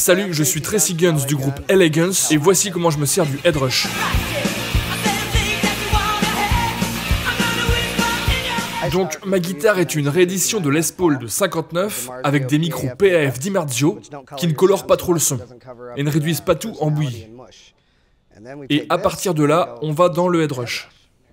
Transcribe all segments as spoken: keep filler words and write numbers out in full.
Salut, je suis Tracy Guns du groupe Elegance et voici comment je me sers du head rush. Donc ma guitare est une réédition de Les Paul de cinquante-neuf avec des micros P A F DiMarzio qui ne colorent pas trop le son et ne réduisent pas tout en bouillie. Et à partir de là, on va dans le head rush.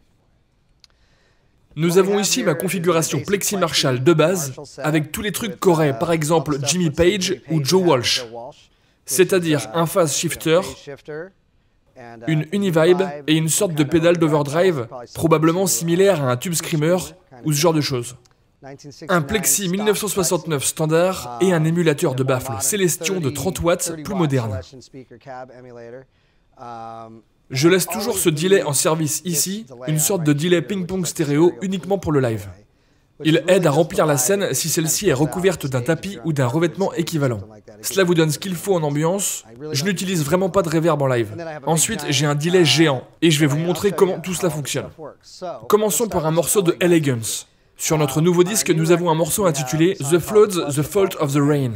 Nous avons ici ma configuration Plexi Marshall de base avec tous les trucs qu'aurait par exemple Jimmy Page ou Joe Walsh, c'est-à-dire un phase shifter, une Univibe et une sorte de pédale d'overdrive probablement similaire à un Tube Screamer ou ce genre de choses. Un Plexi mille neuf cent soixante-neuf standard et un émulateur de baffle Celestion de trente watts plus moderne. Je laisse toujours ce delay en service ici, une sorte de delay ping-pong stéréo uniquement pour le live. Il aide à remplir la scène si celle-ci est recouverte d'un tapis ou d'un revêtement équivalent. Cela vous donne ce qu'il faut en ambiance. Je n'utilise vraiment pas de reverb en live. Ensuite, j'ai un delay géant et je vais vous montrer comment tout cela fonctionne. Commençons par un morceau de Elegance. Sur notre nouveau disque, nous avons un morceau intitulé The Floods, The Fault of the Rain.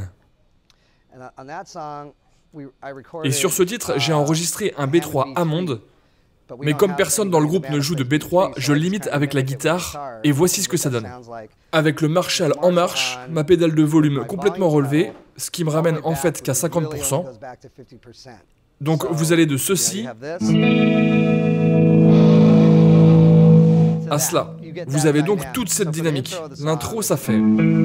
Et sur ce titre, j'ai enregistré un B trois Hammond, mais comme personne dans le groupe ne joue de B trois, je limite avec la guitare, et voici ce que ça donne. Avec le Marshall en marche, ma pédale de volume complètement relevée, ce qui me ramène en fait qu'à cinquante pour cent. Donc vous allez de ceci à cela. Vous avez donc toute cette dynamique. L'intro, ça fait...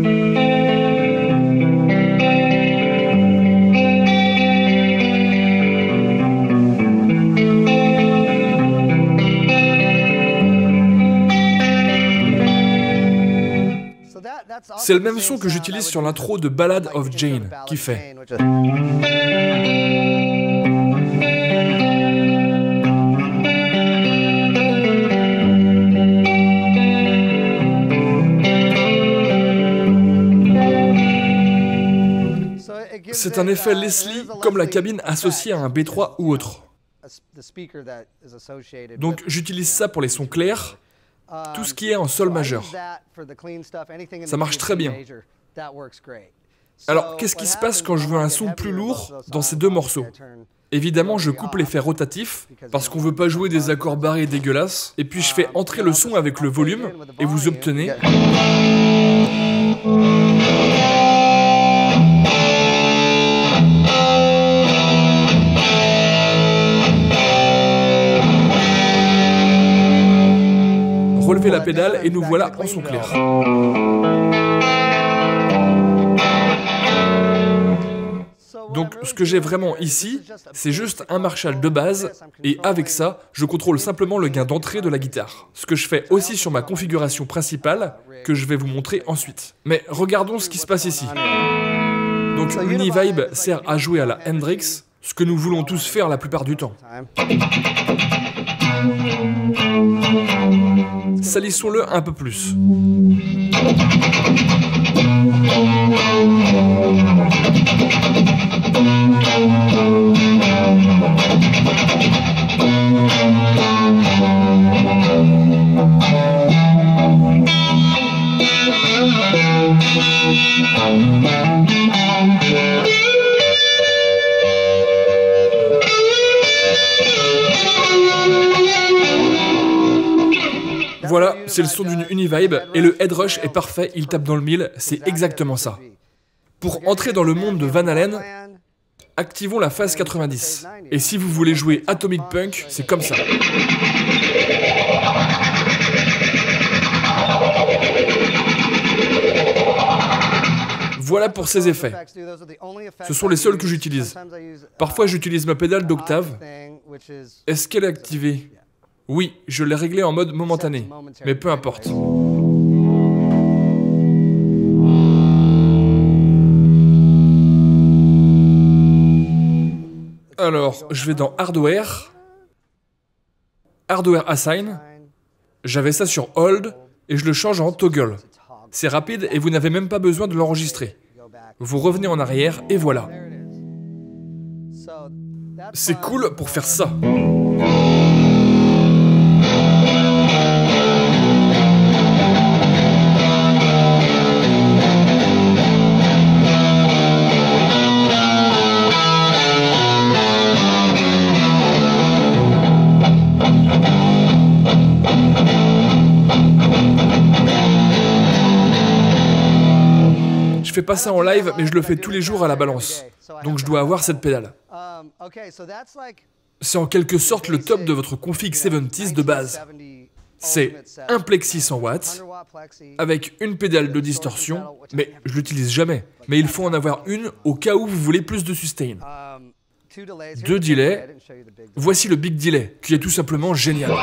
C'est le même son que j'utilise sur l'intro de Ballad of Jane, qui fait... C'est un effet Leslie comme la cabine associée à un B trois ou autre. Donc j'utilise ça pour les sons clairs, tout ce qui est en sol majeur. Ça marche très bien. Alors, qu'est-ce qui se passe quand je veux un son plus lourd dans ces deux morceaux? Évidemment, je coupe l'effet rotatif, parce qu'on veut pas jouer des accords barrés dégueulasses, et puis je fais entrer le son avec le volume, et vous obtenez... Relevez la pédale et nous voilà en son clair. Donc ce que j'ai vraiment ici, c'est juste un Marshall de base, et avec ça, je contrôle simplement le gain d'entrée de la guitare. Ce que je fais aussi sur ma configuration principale, que je vais vous montrer ensuite. Mais regardons ce qui se passe ici. Donc Univibe sert à jouer à la Hendrix, ce que nous voulons tous faire la plupart du temps. Salissons-le un peu plus. Voilà, c'est le son d'une Univibe, et le head rush est parfait, il tape dans le mille, c'est exactement ça. Pour entrer dans le monde de Van Halen, activons la phase quatre-vingt-dix. Et si vous voulez jouer Atomic Punk, c'est comme ça. Voilà pour ces effets. Ce sont les seuls que j'utilise. Parfois j'utilise ma pédale d'octave. Est-ce qu'elle est activée ? Oui, je l'ai réglé en mode momentané, mais peu importe. Alors, je vais dans Hardware, Hardware Assign, j'avais ça sur Hold, et je le change en Toggle. C'est rapide et vous n'avez même pas besoin de l'enregistrer. Vous revenez en arrière, et voilà. C'est cool pour faire ça. je fais pas ça en live, mais je le fais tous les jours à la balance. Donc je dois avoir cette pédale. C'est en quelque sorte le top de votre config soixante-dix de base. C'est un plexi cent watts, avec une pédale de distorsion, mais je l'utilise jamais. Mais il faut en avoir une au cas où vous voulez plus de sustain. Deux delays. Voici le big delay, qui est tout simplement génial.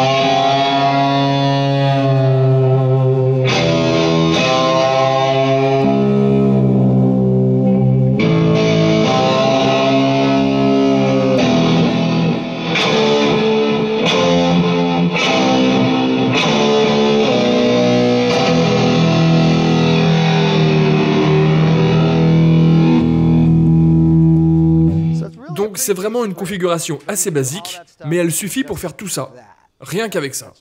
Donc c'est vraiment une configuration assez basique, mais elle suffit pour faire tout ça. Rien qu'avec ça.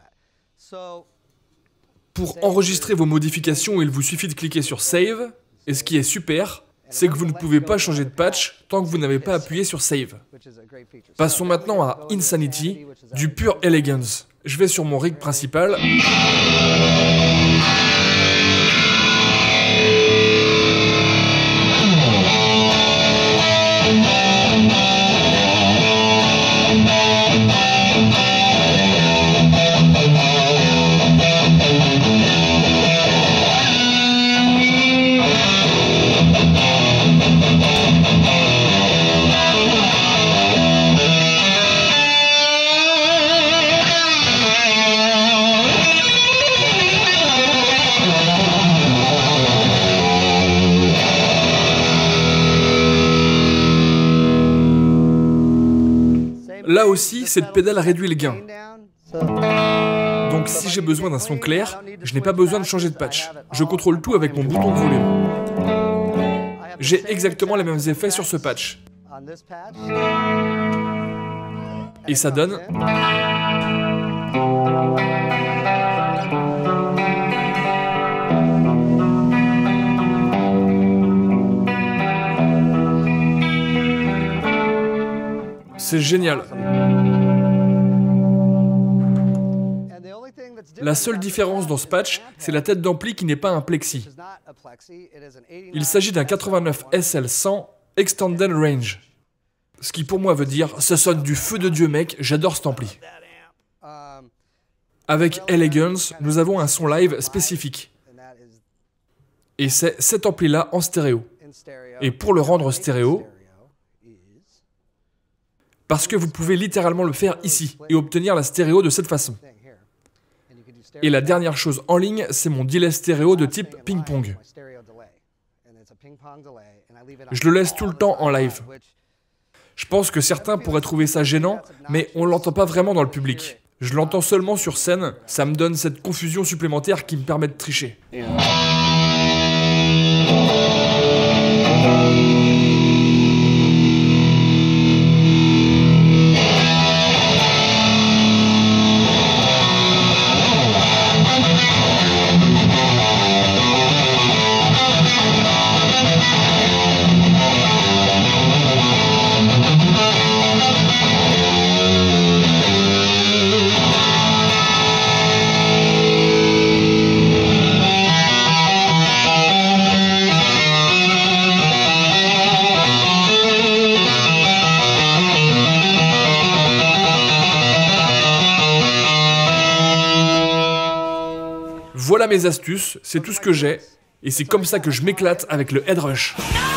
Pour enregistrer vos modifications, il vous suffit de cliquer sur Save, et ce qui est super, c'est que vous ne pouvez pas changer de patch tant que vous n'avez pas appuyé sur Save. Passons maintenant à Insanity, du pur elegance. Je vais sur mon rig principal. Là aussi, cette pédale réduit le gain. Donc si j'ai besoin d'un son clair, je n'ai pas besoin de changer de patch. Je contrôle tout avec mon bouton de volume. J'ai exactement les mêmes effets sur ce patch. Et ça donne... C'est génial. La seule différence dans ce patch, c'est la tête d'ampli qui n'est pas un plexi. Il s'agit d'un quatre-vingt-neuf S L cent Extended Range. Ce qui pour moi veut dire, ça sonne du feu de Dieu mec, j'adore cet ampli. Avec Elegance, nous avons un son live spécifique. Et c'est cet ampli-là en stéréo. Et pour le rendre stéréo, parce que vous pouvez littéralement le faire ici et obtenir la stéréo de cette façon. Et la dernière chose en ligne, c'est mon delay stéréo de type ping-pong. Je le laisse tout le temps en live. Je pense que certains pourraient trouver ça gênant, mais on ne l'entend pas vraiment dans le public. Je l'entends seulement sur scène, ça me donne cette confusion supplémentaire qui me permet de tricher. Voilà mes astuces, c'est tout ce que j'ai, et c'est comme ça que je m'éclate avec le Headrush.